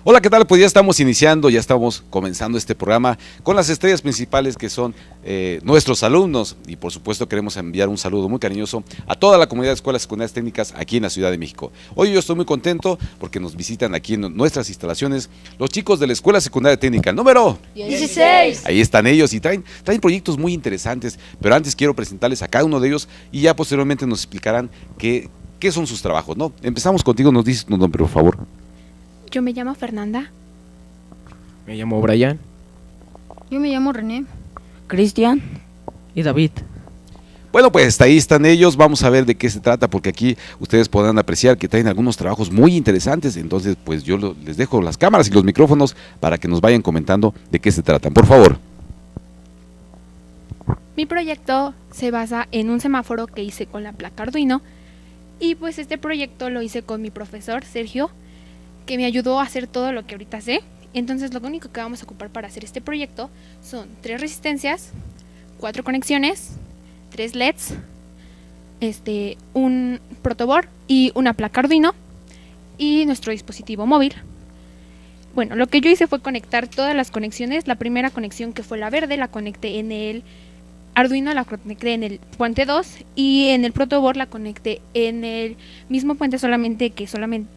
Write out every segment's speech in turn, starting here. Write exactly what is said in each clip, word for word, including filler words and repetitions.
Hola, ¿qué tal? Pues ya estamos iniciando, ya estamos comenzando este programa con las estrellas principales que son eh, nuestros alumnos y por supuesto queremos enviar un saludo muy cariñoso a toda la comunidad de escuelas secundarias técnicas aquí en la Ciudad de México. Hoy yo estoy muy contento porque nos visitan aquí en nuestras instalaciones los chicos de la Escuela Secundaria Técnica número dieciséis. Ahí están ellos y traen, traen proyectos muy interesantes, pero antes quiero presentarles a cada uno de ellos y ya posteriormente nos explicarán qué, qué son sus trabajos, ¿no? Empezamos contigo, nos dices tu nombre, por favor. Yo me llamo Fernanda. Me llamo Brian. Yo me llamo René. Cristian Y David. Bueno, pues hasta ahí están ellos, vamos a ver de qué se trata, porque aquí ustedes podrán apreciar que traen algunos trabajos muy interesantes, entonces pues yo lo, les dejo las cámaras y los micrófonos para que nos vayan comentando de qué se tratan, por favor. Mi proyecto se basa en un semáforo que hice con la placa Arduino y pues este proyecto lo hice con mi profesor Sergio, que me ayudó a hacer todo lo que ahorita sé. Entonces lo único que vamos a ocupar para hacer este proyecto son tres resistencias, cuatro conexiones, tres L E Ds, este, un protoboard y una placa Arduino y nuestro dispositivo móvil. Bueno, lo que yo hice fue conectar todas las conexiones. La primera conexión, que fue la verde, la conecté en el Arduino, la conecté en el puente dos y en el protoboard la conecté en el mismo puente, solamente que solamente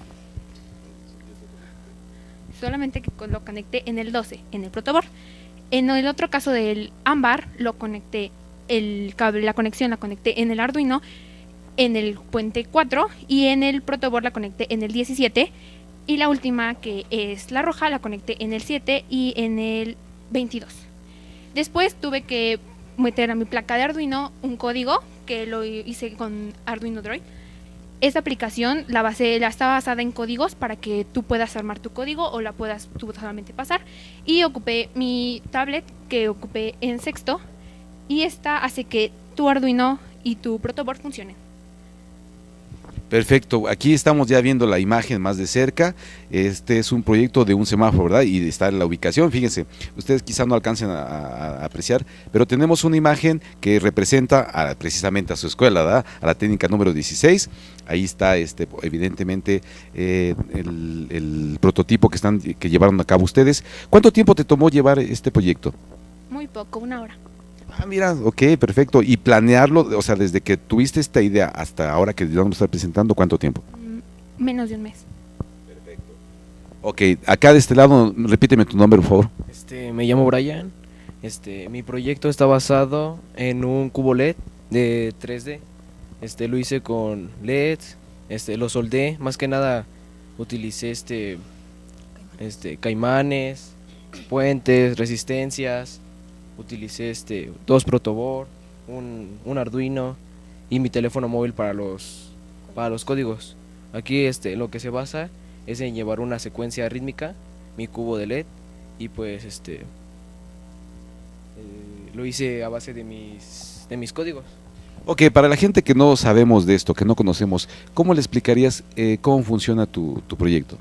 solamente que lo conecté en el doce, en el protoboard. En el otro caso del ámbar, lo conecté, el cable, la conexión la conecté en el Arduino, en el puente cuatro, y en el protoboard la conecté en el diecisiete, y la última, que es la roja, la conecté en el siete y en el veintidós. Después tuve que meter a mi placa de Arduino un código que lo hice con Arduino Droid. Esta aplicación la, base, la está basada en códigos para que tú puedas armar tu código o la puedas tú solamente pasar. Y ocupé mi tablet, que ocupé en sexto, y esta hace que tu Arduino y tu protoboard funcionen. Perfecto, aquí estamos ya viendo la imagen más de cerca. Este es un proyecto de un semáforo, ¿verdad? Y está en la ubicación, fíjense, ustedes quizás no alcancen a, a, a apreciar, pero tenemos una imagen que representa a, precisamente a su escuela, ¿verdad? A la técnica número dieciséis. Ahí está, este, evidentemente, eh, el, el prototipo que, están, que llevaron a cabo ustedes. ¿Cuánto tiempo te tomó llevar este proyecto? Muy poco, una hora. Ah, mira, ok, perfecto. ¿Y planearlo, o sea, desde que tuviste esta idea hasta ahora que vamos a estar presentando, cuánto tiempo? Menos de un mes. Perfecto. Ok, acá de este lado, repíteme tu nombre, por favor. Este, me llamo Brian. Este, mi proyecto está basado en un cubo L E D de tres D. Este, lo hice con L E Ds, este, lo soldé, más que nada utilicé este, este, caimanes, puentes, resistencias. Utilicé este, dos protoboard, un, un Arduino y mi teléfono móvil para los, para los códigos. Aquí este, lo que se basa es en llevar una secuencia rítmica, mi cubo de L E D, y pues este eh, lo hice a base de mis, de mis códigos. Ok, para la gente que no sabemos de esto, que no conocemos, ¿cómo le explicarías eh, cómo funciona tu, tu proyecto?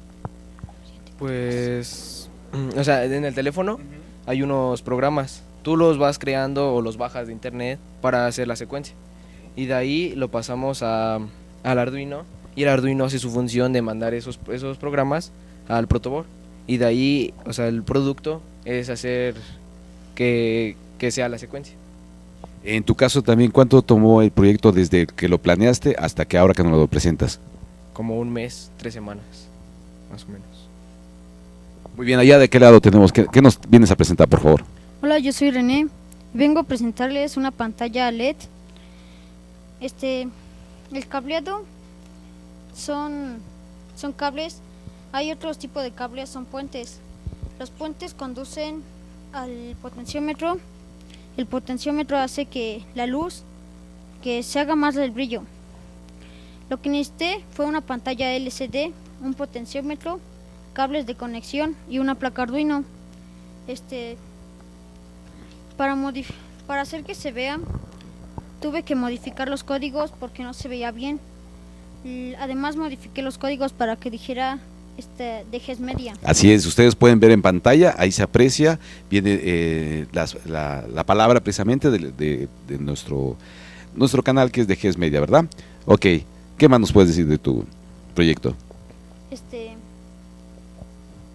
Pues, o sea, en el teléfono uh-huh. hay unos programas. Tú los vas creando o los bajas de internet para hacer la secuencia. Y de ahí lo pasamos a, al Arduino. Y el Arduino hace su función de mandar esos, esos programas al protoboard. Y de ahí, o sea, el producto es hacer que, que sea la secuencia. En tu caso también, ¿cuánto tomó el proyecto desde que lo planeaste hasta que ahora que nos lo presentas? Como un mes, tres semanas, más o menos. Muy bien, allá de qué lado tenemos, ¿qué, qué nos vienes a presentar, por favor? Hola, yo soy René. Vengo a presentarles una pantalla L E D. Este, el cableado son, son cables. Hay otros tipos de cables, son puentes. Los puentes conducen al potenciómetro. El potenciómetro hace que la luz que se haga más del brillo. Lo que necesité fue una pantalla L C D, un potenciómetro, cables de conexión y una placa Arduino. Este Para, para hacer que se vea, tuve que modificar los códigos porque no se veía bien. Además modifiqué los códigos para que dijera este, de GES Media. Así es, ustedes pueden ver en pantalla, ahí se aprecia, viene eh, las, la, la palabra precisamente de, de, de nuestro, nuestro canal, que es de GES Media, ¿verdad? Ok, ¿qué más nos puedes decir de tu proyecto? Este,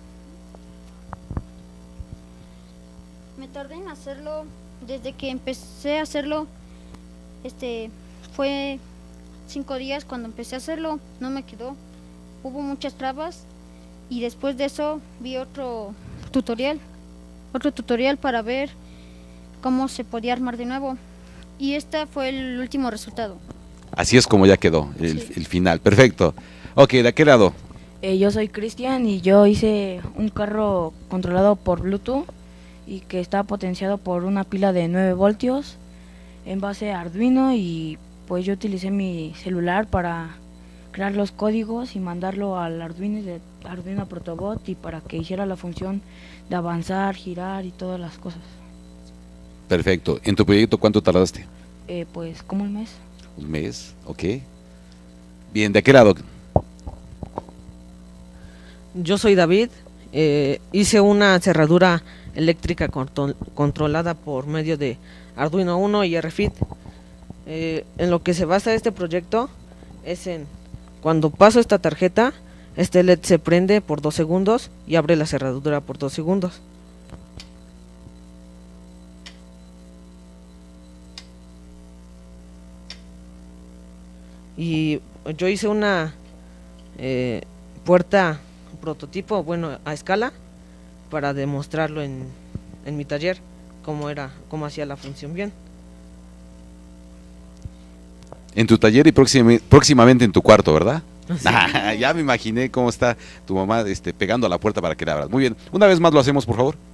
hacerlo, desde que empecé a hacerlo, este, fue cinco días cuando empecé a hacerlo, no me quedó, hubo muchas trabas y después de eso vi otro tutorial, otro tutorial para ver cómo se podía armar de nuevo y este fue el último resultado. Así es como ya quedó, el, Sí. el final, perfecto. Ok, ¿de aquel lado? Eh, yo soy Cristian y yo hice un carro controlado por Bluetooth y que está potenciado por una pila de nueve voltios en base a Arduino, y pues yo utilicé mi celular para crear los códigos y mandarlo al Arduino de Arduino Protobot y para que hiciera la función de avanzar, girar y todas las cosas. Perfecto. ¿En tu proyecto cuánto tardaste? Eh, pues como un mes. Un mes, ok. Bien, ¿de aquel lado? Yo soy David, eh, hice una cerradura eléctrica contro- controlada por medio de Arduino Uno y R F I D. Eh, en lo que se basa este proyecto es en cuando paso esta tarjeta, este L E D se prende por dos segundos y abre la cerradura por dos segundos. Y yo hice una eh, puerta prototipo, bueno, a escala, para demostrarlo en, en mi taller, cómo era, cómo hacía la función bien. En tu taller y próxima- próximamente en tu cuarto, ¿verdad? Sí. Ah, ya me imaginé cómo está tu mamá este, pegando a la puerta para que la abras. Muy bien, una vez más lo hacemos, por favor.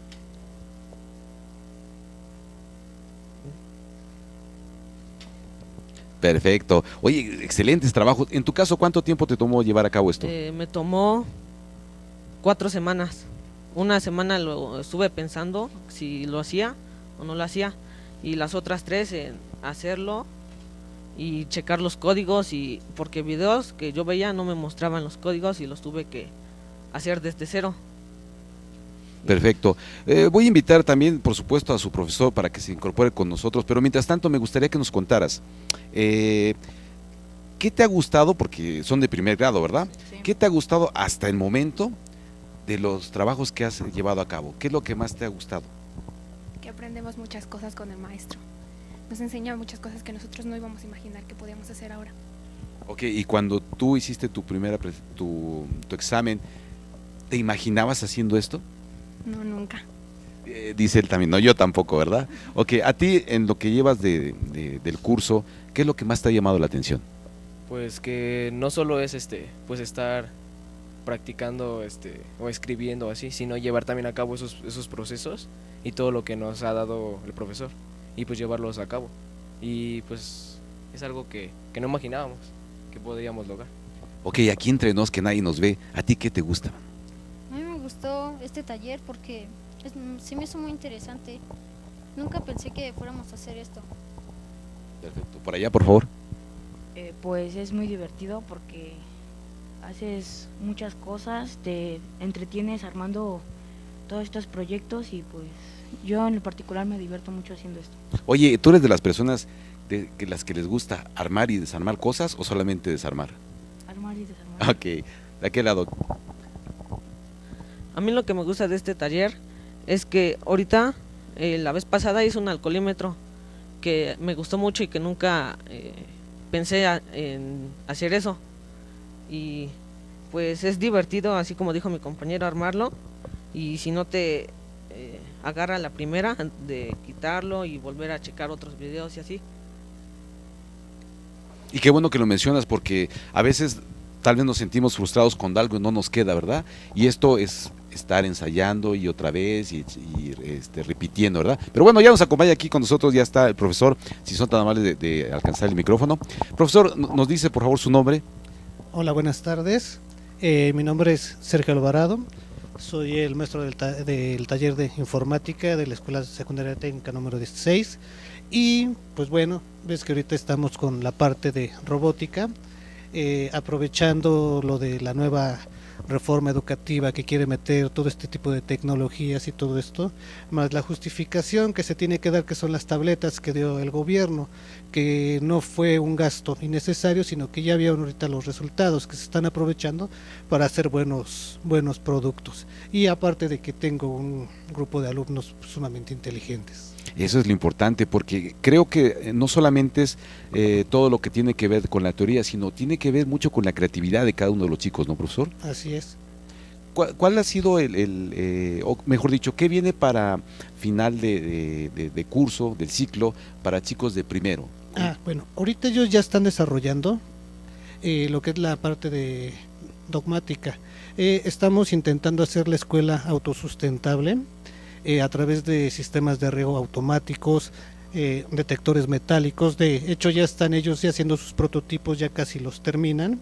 Perfecto. Oye, excelentes trabajos. En tu caso, ¿cuánto tiempo te tomó llevar a cabo esto? Eh, me tomó cuatro semanas. Una semana lo estuve pensando si lo hacía o no lo hacía, y las otras tres en hacerlo y checar los códigos, y porque videos que yo veía no me mostraban los códigos y los tuve que hacer desde cero. Perfecto. Eh, voy a invitar también, por supuesto, a su profesor para que se incorpore con nosotros, pero mientras tanto me gustaría que nos contaras, eh, ¿qué te ha gustado? Porque son de primer grado, ¿verdad? Sí. ¿Qué te ha gustado hasta el momento de los trabajos que has llevado a cabo? ¿Qué es lo que más te ha gustado? Que aprendemos muchas cosas con el maestro. Nos enseña muchas cosas que nosotros no íbamos a imaginar que podíamos hacer ahora. Ok, y cuando tú hiciste tu primera, pre- tu, tu examen, ¿te imaginabas haciendo esto? No, nunca. Eh, dice él también, no, yo tampoco, ¿verdad? Ok, a ti en lo que llevas de, de- del curso, ¿qué es lo que más te ha llamado la atención? Pues que no solo es este, pues estar practicando este o escribiendo así, sino llevar también a cabo esos, esos procesos y todo lo que nos ha dado el profesor, y pues llevarlos a cabo. Y pues es algo que, que no imaginábamos que podríamos lograr. Ok, aquí entre nos que nadie nos ve, ¿a ti qué te gusta? A mí me gustó este taller porque es, se me hizo muy interesante. Nunca pensé que fuéramos a hacer esto. Perfecto, por allá, por favor. Eh, pues es muy divertido porque haces muchas cosas, te entretienes armando todos estos proyectos y pues yo en lo particular me divierto mucho haciendo esto. Oye, ¿tú eres de las personas de que las que les gusta armar y desarmar cosas o solamente desarmar? Armar y desarmar. Ok, ¿de aquel lado? A mí lo que me gusta de este taller es que ahorita, eh, la vez pasada hice un alcoholímetro que me gustó mucho y que nunca eh, pensé a- en hacer eso. Y pues es divertido, así como dijo mi compañero, armarlo. Y si no te eh, agarra la primera, de quitarlo y volver a checar otros videos y así. Y qué bueno que lo mencionas porque a veces tal vez nos sentimos frustrados cuando algo no nos queda, ¿verdad? Y esto es estar ensayando y otra vez y, y, este, repitiendo, ¿verdad? Pero bueno, ya nos acompaña aquí con nosotros, ya está el profesor, si son tan amables de, de alcanzar el micrófono. Profesor, n- nos dice por favor su nombre. Hola, buenas tardes. Eh, mi nombre es Sergio Alvarado. Soy el maestro del, ta- del taller de informática de la Escuela Secundaria Técnica número dieciséis. Y pues bueno, ves que ahorita estamos con la parte de robótica, eh, aprovechando lo de la nueva reforma educativa que quiere meter todo este tipo de tecnologías y todo esto, más la justificación que se tiene que dar, que son las tabletas que dio el gobierno, que no fue un gasto innecesario, sino que ya vieron ahorita los resultados que se están aprovechando para hacer buenos, buenos productos. Y aparte de que tengo un grupo de alumnos sumamente inteligentes. Eso es lo importante, porque creo que no solamente es eh, todo lo que tiene que ver con la teoría, sino tiene que ver mucho con la creatividad de cada uno de los chicos, ¿no, profesor? Así es. ¿Cuál, cuál ha sido el, el eh, o mejor dicho, qué viene para final de, de, de, de curso, del ciclo, para chicos de primero? Ah, bueno, ahorita ellos ya están desarrollando eh, lo que es la parte de dogmática. Eh, estamos intentando hacer la escuela autosustentable eh, a través de sistemas de riego automáticos, eh, detectores metálicos. De hecho, ya están ellos ya haciendo sus prototipos, ya casi los terminan.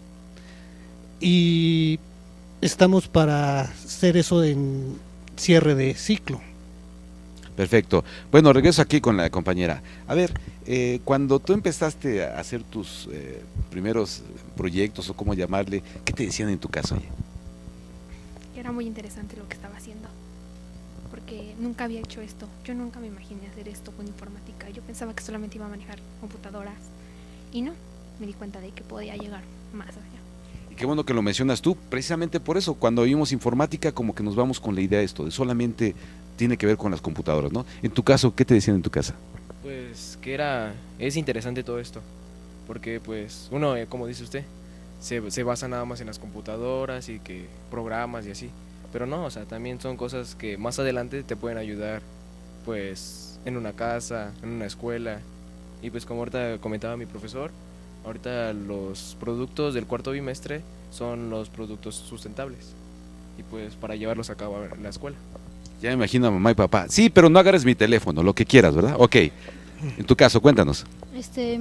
Y estamos para hacer eso en cierre de ciclo. Perfecto. Bueno, regreso aquí con la compañera. A ver, eh, cuando tú empezaste a hacer tus eh, primeros proyectos, o cómo llamarle, ¿qué te decían en tu caso? Oye? Era muy interesante lo que estaba haciendo, porque nunca había hecho esto. Yo nunca me imaginé hacer esto con informática. Yo pensaba que solamente iba a manejar computadoras y no, me di cuenta de que podía llegar más allá. Y qué bueno que lo mencionas tú, precisamente por eso, cuando vimos informática, como que nos vamos con la idea de esto, de solamente tiene que ver con las computadoras, ¿no? En tu caso, ¿qué te decían en tu casa? Pues que era, es interesante todo esto, porque pues uno, eh, como dice usted, se, se basa nada más en las computadoras y que programas y así, pero no, o sea, también son cosas que más adelante te pueden ayudar, pues en una casa, en una escuela, y pues como ahorita comentaba mi profesor, ahorita los productos del cuarto bimestre son los productos sustentables, y pues para llevarlos a cabo en la escuela. Ya me imagino a mamá y papá. Sí, pero no agarres mi teléfono, lo que quieras, ¿verdad? Ok. En tu caso, cuéntanos. Este.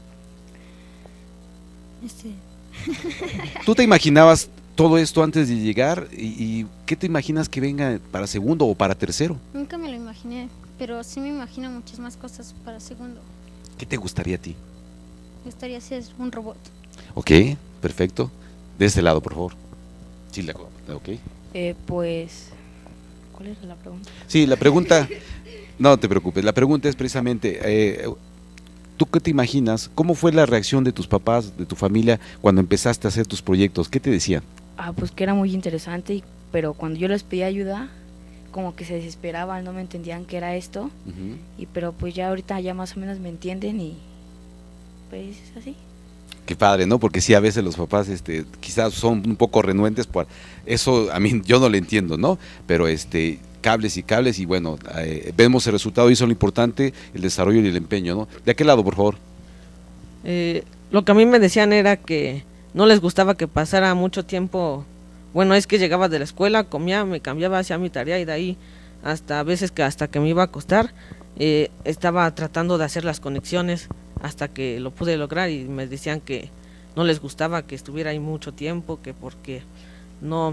Este. ¿Tú te imaginabas todo esto antes de llegar? ¿Y, y qué te imaginas que venga para segundo o para tercero? Nunca me lo imaginé, pero sí me imagino muchas más cosas para segundo. ¿Qué te gustaría a ti? Me gustaría ser un robot. Ok, perfecto. De este lado, por favor. Sí, la, ok. Eh, pues, ¿cuál era la pregunta? Sí, la pregunta, no te preocupes, la pregunta es precisamente, eh, ¿tú qué te imaginas? ¿Cómo fue la reacción de tus papás, de tu familia, cuando empezaste a hacer tus proyectos? ¿Qué te decían? Ah, pues que era muy interesante, y- pero cuando yo les pedí ayuda, como que se desesperaban, no me entendían qué era esto, Ujú. y pero pues ya ahorita ya más o menos me entienden y pues así. Qué padre, ¿no? Porque sí, a veces los papás este, quizás son un poco renuentes por eso, a mí yo no le entiendo, ¿no? Pero este cables y cables y bueno, eh, vemos el resultado y eso es lo importante, el desarrollo y el empeño, ¿no? De aquel lado, por favor. Eh, lo que a mí me decían era que no les gustaba que pasara mucho tiempo. Bueno, es que llegaba de la escuela, comía, me cambiaba, hacía mi tarea y de ahí hasta a veces que hasta que me iba a acostar eh, estaba tratando de hacer las conexiones hasta que lo pude lograr, y me decían que no les gustaba que estuviera ahí mucho tiempo, que porque no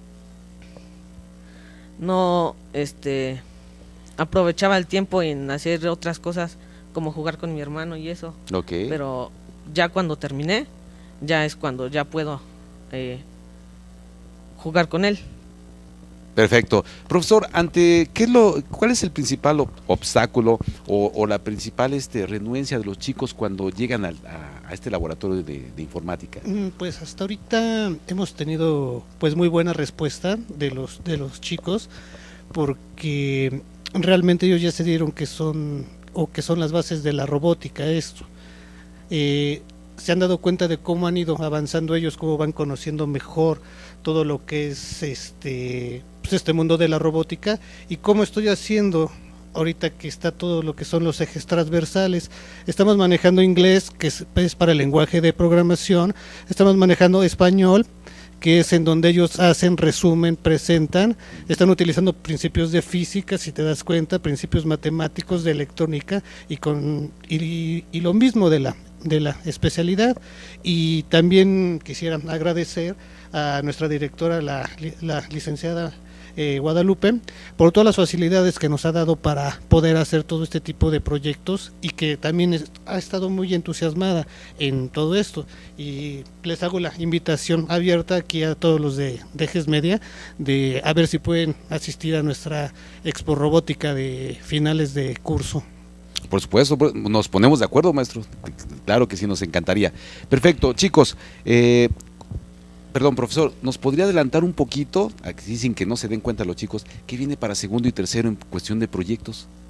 no este aprovechaba el tiempo en hacer otras cosas como jugar con mi hermano y eso. Ok. Pero ya cuando terminé, ya es cuando ya puedo eh, jugar con él. Perfecto. Profesor, ante qué es lo, ¿cuál es el principal ob- obstáculo o, o la principal este, renuencia de los chicos cuando llegan al- a, a este laboratorio de, de informática? Mm, Pues hasta ahorita hemos tenido pues muy buena respuesta de los de los chicos, porque realmente ellos ya se dieron que son o que son las bases de la robótica esto. Eh, se han dado cuenta de cómo han ido avanzando ellos, cómo van conociendo mejor todo lo que es este pues este mundo de la robótica, y cómo estoy haciendo ahorita que está todo lo que son los ejes transversales. Estamos manejando inglés, que es, es para el lenguaje de programación, estamos manejando español, que es en donde ellos hacen resumen, presentan, están utilizando principios de física, si te das cuenta, principios matemáticos, de electrónica, y con y, y lo mismo de la de la especialidad. Y también quisiera agradecer a nuestra directora, la, la licenciada eh, Guadalupe, por todas las facilidades que nos ha dado para poder hacer todo este tipo de proyectos, y que también es- ha estado muy entusiasmada en todo esto. Y les hago la invitación abierta aquí a todos los de, de Ejes Media, de a ver si pueden asistir a nuestra Expo Robótica de finales de curso. Por supuesto, pues, nos ponemos de acuerdo, maestro. Claro que sí, nos encantaría. Perfecto, chicos. Eh, perdón, profesor, ¿nos podría adelantar un poquito, aquí sin que no se den cuenta los chicos, qué viene para segundo y tercero en cuestión de proyectos?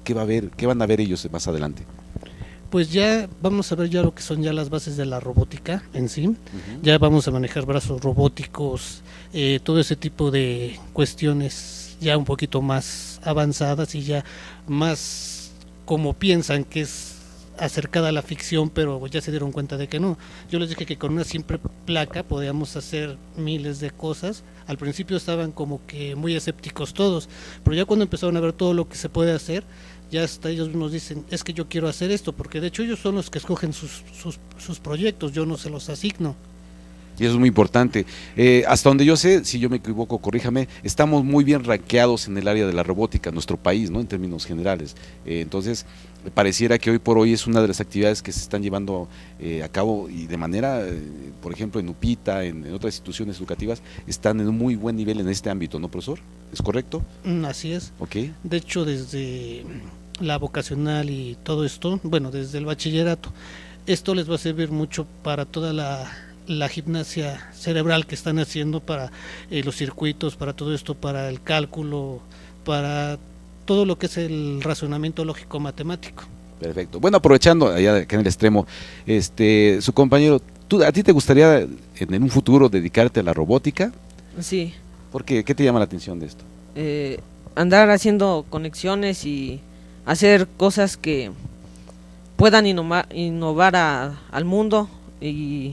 ¿Qué va a ver, qué van a ver ellos más adelante? Pues ya vamos a ver ya lo que son ya las bases de la robótica en sí. Uh-huh. Ya vamos a manejar brazos robóticos, eh, todo ese tipo de cuestiones ya un poquito más avanzadas y ya más como piensan que es acercada a la ficción, pero ya se dieron cuenta de que no. Yo les dije que con una simple placa podíamos hacer miles de cosas. Al principio estaban como que muy escépticos todos, pero ya cuando empezaron a ver todo lo que se puede hacer, ya hasta ellos nos dicen, es que yo quiero hacer esto, porque de hecho ellos son los que escogen sus, sus, sus proyectos, yo no se los asigno. Y eso es muy importante. Eh, hasta donde yo sé, si yo me equivoco, corríjame, estamos muy bien rankeados en el área de la robótica en nuestro país, ¿no? En términos generales. Eh, entonces, pareciera que hoy por hoy es una de las actividades que se están llevando eh, a cabo y de manera, eh, por ejemplo, en UPITA, en, en otras instituciones educativas, están en un muy buen nivel en este ámbito, ¿no, profesor? ¿Es correcto? Mm, así es. Ok. De hecho, desde la vocacional y todo esto, bueno, desde el bachillerato, esto les va a servir mucho para toda la... la gimnasia cerebral que están haciendo para eh, los circuitos, para todo esto, para el cálculo, para todo lo que es el razonamiento lógico matemático. Perfecto. Bueno, aprovechando allá acá en el extremo, este, su compañero, ¿tú, ¿a ti te gustaría en, en un futuro dedicarte a la robótica? Sí. ¿Por qué? ¿Qué te llama la atención de esto? Eh, andar haciendo conexiones y hacer cosas que puedan innovar, innovar a, al mundo y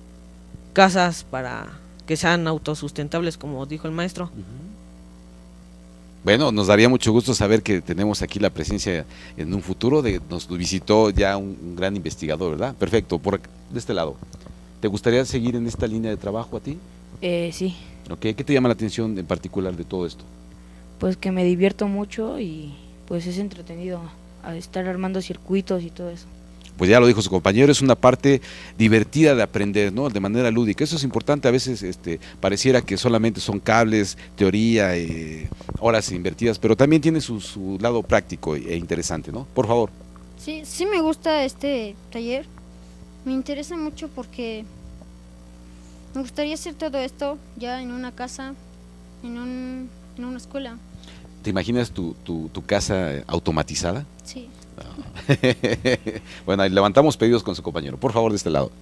casas para que sean autosustentables, como dijo el maestro. Bueno, nos daría mucho gusto saber que tenemos aquí la presencia en un futuro, de nos visitó ya un, un gran investigador, ¿verdad? Perfecto, por de este lado. ¿Te gustaría seguir en esta línea de trabajo a ti? Eh, sí, Okay. ¿Qué te llama la atención en particular de todo esto? pues que me divierto mucho y pues es entretenido a estar armando circuitos y todo eso. Pues ya lo dijo su compañero, es una parte divertida de aprender, ¿no? De manera lúdica. Eso es importante, a veces este, pareciera que solamente son cables, teoría, eh, horas invertidas, pero también tiene su, su lado práctico e interesante, ¿no? Por favor. Sí, sí me gusta este taller. Me interesa mucho porque me gustaría hacer todo esto ya en una casa, en, un, en una escuela. ¿Te imaginas tu, tu, tu casa automatizada? Sí. Bueno, ahí levantamos pedidos con su compañero. Por favor, de este lado.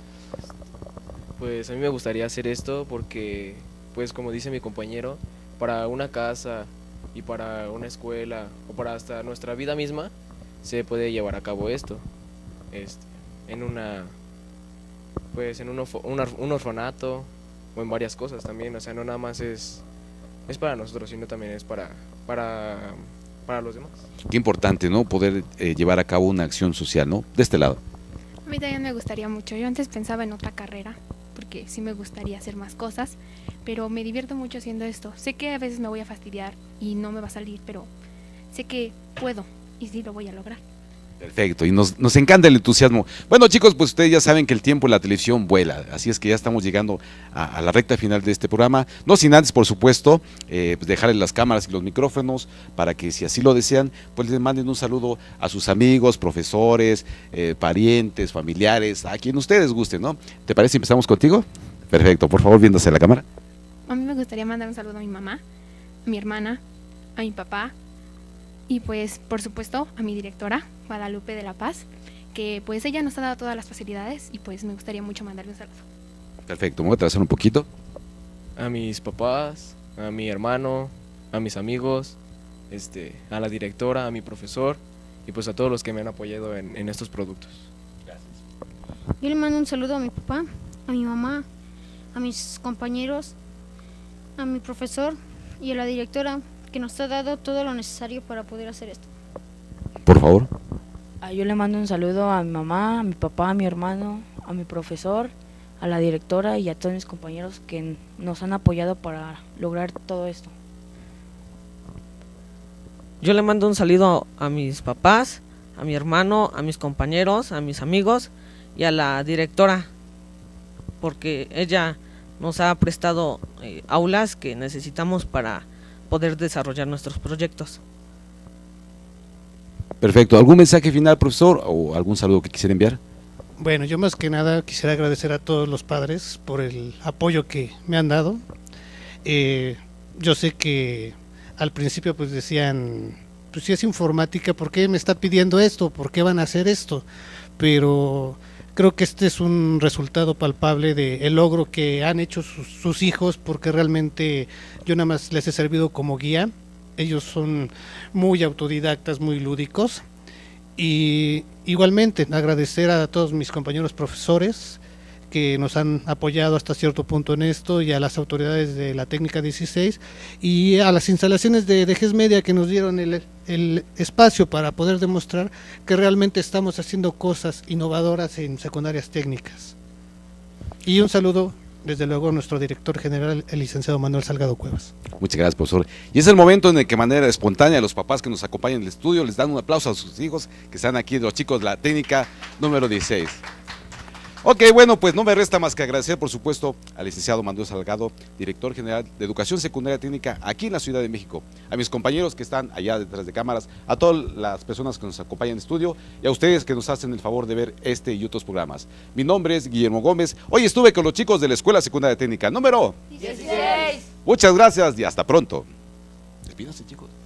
Pues a mí me gustaría hacer esto porque, pues como dice mi compañero, para una casa y para una escuela o para hasta nuestra vida misma se puede llevar a cabo esto, este, en una, pues en un, orf- un, orf- un orfanato o en varias cosas también. O sea, no nada más es, es para nosotros, sino también es para, para, para los demás. Qué importante, ¿no? Poder eh, llevar a cabo una acción social, ¿no? De este lado. A mí también me gustaría mucho. Yo antes pensaba en otra carrera, porque sí me gustaría hacer más cosas, pero me divierto mucho haciendo esto. Sé que a veces me voy a fastidiar y no me va a salir, pero sé que puedo y sí lo voy a lograr. Perfecto, y nos, nos encanta el entusiasmo. Bueno, chicos, pues ustedes ya saben que el tiempo en la televisión vuela, así es que ya estamos llegando a, a la recta final de este programa. No sin antes, por supuesto, eh, pues dejarles las cámaras y los micrófonos para que, si así lo desean, pues les manden un saludo a sus amigos, profesores, eh, parientes, familiares, a quien ustedes gusten, ¿no? ¿Te parece si empezamos contigo? Perfecto, por favor, viéndose la cámara. A mí me gustaría mandar un saludo a mi mamá, a mi hermana, a mi papá y pues por supuesto a mi directora, Guadalupe de la Paz, que pues ella nos ha dado todas las facilidades y pues me gustaría mucho mandarle un saludo. Perfecto, me voy a trazar un poquito. A mis papás, a mi hermano, a mis amigos, este, a la directora, a mi profesor y pues a todos los que me han apoyado en, en estos productos. Yo le mando un saludo a mi papá, a mi mamá, a mis compañeros, a mi profesor y a la directora que nos ha dado todo lo necesario para poder hacer esto. Por favor. Ah, yo le mando un saludo a mi mamá, a mi papá, a mi hermano, a mi profesor, a la directora y a todos mis compañeros que n- nos han apoyado para lograr todo esto. Yo le mando un saludo a mis papás, a mi hermano, a mis compañeros, a mis amigos y a la directora, porque ella nos ha prestado eh, aulas que necesitamos para poder desarrollar nuestros proyectos. Perfecto. ¿Algún mensaje final, profesor, o algún saludo que quisiera enviar? Bueno, yo más que nada quisiera agradecer a todos los padres por el apoyo que me han dado. Eh, yo sé que al principio pues decían pues si es informática, ¿por qué me está pidiendo esto? ¿Por qué van a hacer esto? Pero creo que este es un resultado palpable de el logro que han hecho sus, sus hijos, porque realmente yo nada más les he servido como guía. Ellos son muy autodidactas, muy lúdicos. Y igualmente agradecer a todos mis compañeros profesores que nos han apoyado hasta cierto punto en esto, y a las autoridades de la técnica dieciséis y a las instalaciones de, de GES Media, que nos dieron el, el espacio para poder demostrar que realmente estamos haciendo cosas innovadoras en secundarias técnicas. Y un saludo desde luego a nuestro director general, el licenciado Manuel Salgado Cuevas. Muchas gracias, profesor. Y es el momento en el que de manera espontánea los papás que nos acompañan en el estudio les dan un aplauso a sus hijos que están aquí, los chicos de la técnica número dieciséis. Ok, bueno, pues no me resta más que agradecer, por supuesto, al licenciado Manuel Salgado, director general de Educación Secundaria Técnica aquí en la Ciudad de México, a mis compañeros que están allá detrás de cámaras, a todas las personas que nos acompañan en el estudio y a ustedes que nos hacen el favor de ver este y otros programas. Mi nombre es Guillermo Gómez. Hoy estuve con los chicos de la Escuela Secundaria Técnica número dieciséis. Muchas gracias y hasta pronto. Despídanse, chicos.